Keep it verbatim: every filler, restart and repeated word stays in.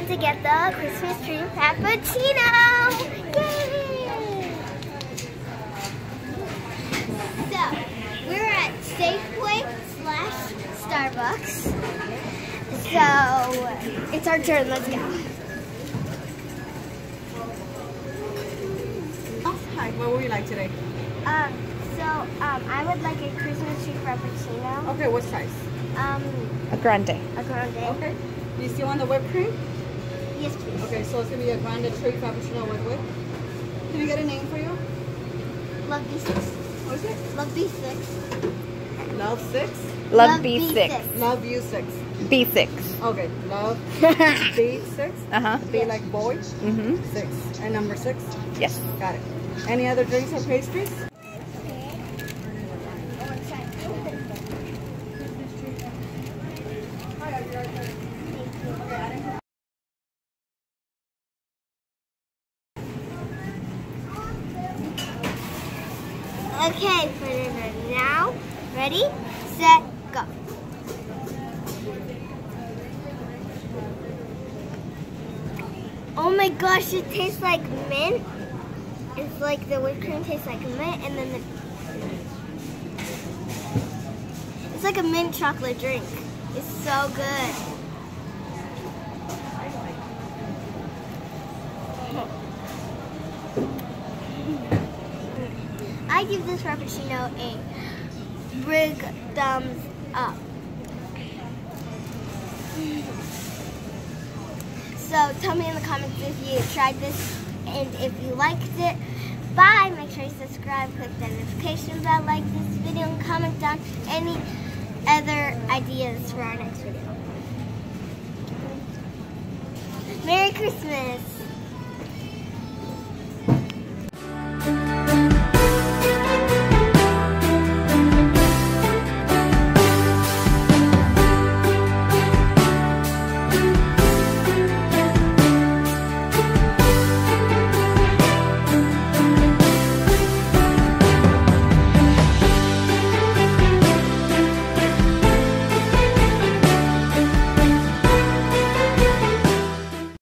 went to get the Christmas tree frappuccino. Yay! So, we're at Safeway slash Starbucks. So, it's our turn. Let's go. Hi, what would you like today? Um, so, um, I would like a Christmas tree frappuccino. Okay, what size? Um, A grande. a grande. Okay. Do you still want the whipped cream? Yes, please. Okay, so it's going to be a grande tree frappuccino with whip. Can I get a name for you? Love B six. What is it? Love B six. Love six? Love, Love B B six. six. Love you six. B six. Okay, love B six. Uh-huh. B like boy. Mm-hmm. Six. And number six? Yes. Got it. Any other drinks or pastries? Okay, put it in now. Ready, set, go. Oh my gosh, it tastes like mint. It's like the whipped cream tastes like mint, and then the it's like a mint chocolate drink. It's so good. I give this frappuccino a big thumbs up. So tell me in the comments if you tried this and if you liked it. Bye. Make sure you subscribe, click the notification bell, like this video, and comment down any other ideas for our next video. Merry Christmas.